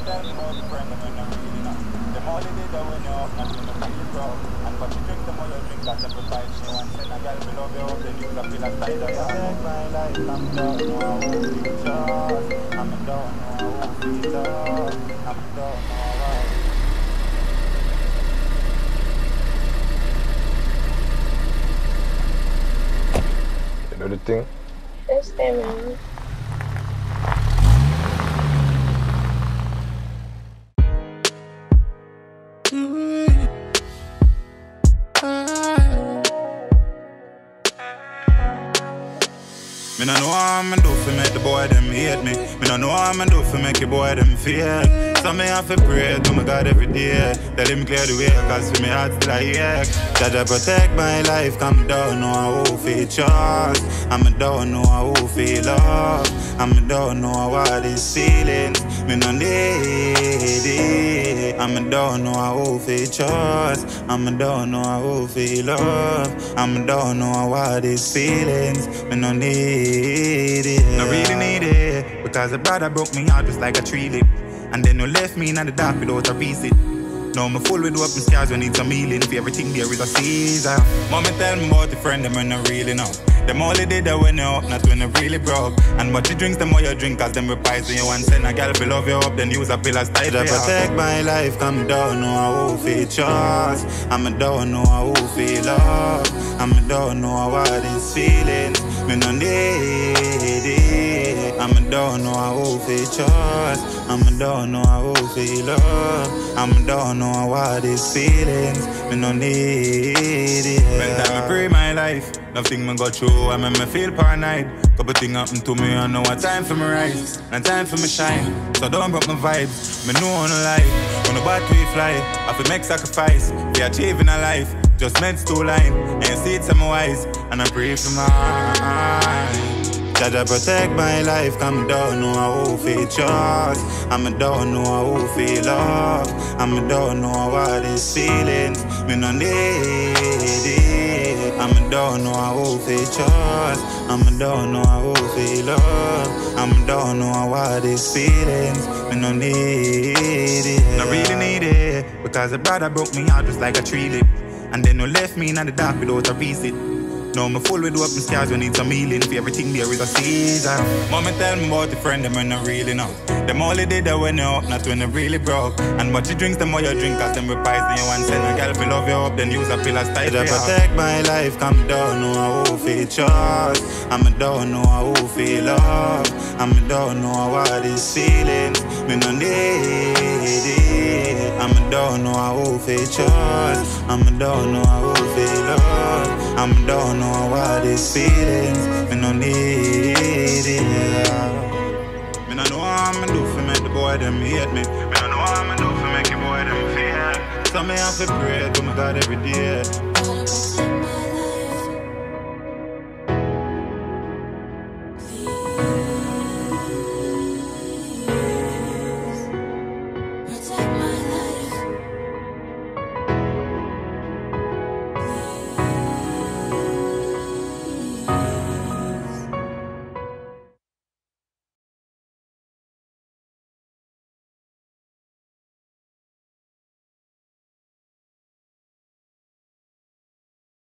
tell me about the friend when I'm really not. Them all they did that when you're up, not when you're really broke. And what you drink, the more you drink, that sacrifice. Me once and a girl below you, then you can feel a side of you. Take my life, I'm down, no, I won't feel just. I'm down, no, I won't feel love. I'm down, no, I won't. You know the thing? Yes, man. Me no know how I'ma do fi make the boy them hate me. Me no know how I'ma do fi make the boy them fear. So me have to pray to my God every day. Tell him clear the way, cause for me heart still a ache. Jaja protect my life, come down, know how feel trust. I'm down, know how feel love. I'm down, know how these feelings. Me no need it. I'm down, know how feel trust. I'm down, know how feel love. I'm down, know how these feelings. Me no need it. No really need it. Because a brother broke me out just like a tree lip. And then you left me in the dark without a reason. Now I'm full with open scars when need some healing. For everything there is a season. Mommy tell me about the friend them when I really know. Them all they did that when you're up, not when you're really broke. And what you drink, the more you drink, cause them reprise when you want send a girl be love you up, then use a pill as tight. To protect my life, come down, know how feel trust. I'm down, know how feel love. I'm down, know how these feelings. Me no need it. I'm down, know how feel trust. I'm down, know how feel love. I'm down, know how these feelings. Me no need it. When time I pray my life, nothing me go through, I make me feel paranoid. Couple things happen to me, I know what time for me rise, and time for me shine. So don't broke my vibes, me know on a lie. When the battery fly, I have to make sacrifice. We achieving a life, just meant to line. And see it's my wise, and I pray for mine. Jaja protect my life, come down, know how feel trust. I'm down, know how feel love. I'm down, know how these feelings. Me no need it. I'm down, know how feel trust. I'm down, know how feel love. I'm down, know how these feelings. Me no need it. No really need it. Because a brother broke me out just like a tree lip. And then you left me in the dark without a reason. Now I'm full with open scars when need some healing. For everything there is a season. Mommy tell me about the friend them when I really know. Them all they did that when you're up, not when you're really broke. And what you drink, the more you drink, cause them reprise when you want send a girl fi love you up, then use a pill as tight. To protect my life, come down, know how feel trust. I'm down, know how feel love. I'm down, know how these feelings. Me no need it. I'm down, know how feel trust. I'm down, know how feel love. I'm down, know how these feelings. Me no need it. Me no know how I'ma do for make the boy them hate me. Me no know how I'ma do for make the boy them fear. So me have to pray to my God every day.